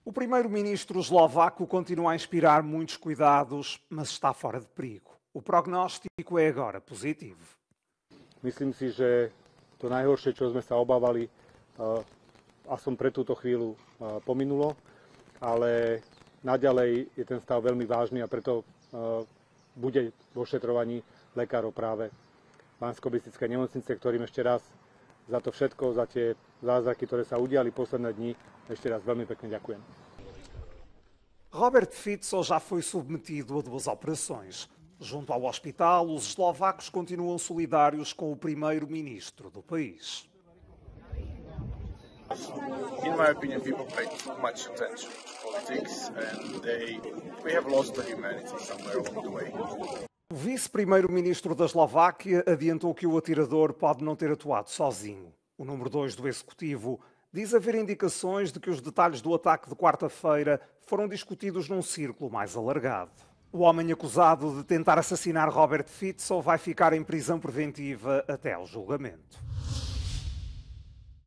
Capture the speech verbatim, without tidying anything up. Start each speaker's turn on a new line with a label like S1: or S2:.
S1: O primeiro-ministro eslovaco continua a inspirar muitos cuidados, mas está fora de perigo. O prognóstico é agora positivo.
S2: Myslím si, že to najhoršie, čo sme sa obávali, aspoň pre túto chvíľu pominulo, ale naďalej je ten stav veľmi vážny a preto bude vo šetrovaní lekárov práve Banskobystrickej nemocnice, ktorým ešte raz za to všetko, za tie zázraky, ktoré sa udiali posledné dni, ešte raz veľmi pekne ďakujem.
S1: Robert Fico já foi submetido a duas operações. Junto ao hospital, os eslovacos continuam solidários com o primeiro-ministro do país.
S3: In my opinion, people pay too much attention to politics and they, we have lost the humanity somewhere along the way.
S1: O vice-primeiro-ministro da Eslováquia adiantou que o atirador pode não ter atuado sozinho. O número dois do executivo diz haver indicações de que os detalhes do ataque de quarta-feira foram discutidos num círculo mais alargado. O homem acusado de tentar assassinar Robert Fico vai ficar em prisão preventiva até ao julgamento.